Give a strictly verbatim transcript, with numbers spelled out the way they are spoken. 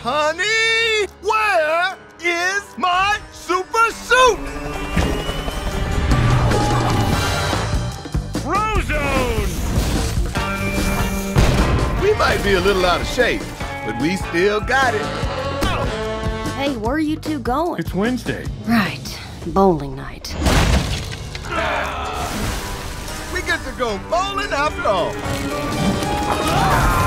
Honey, where is my super suit? Frozone! We might be a little out of shape, but we still got it. Hey, where are you two going? It's Wednesday. Right, bowling night. We get to go bowling after all.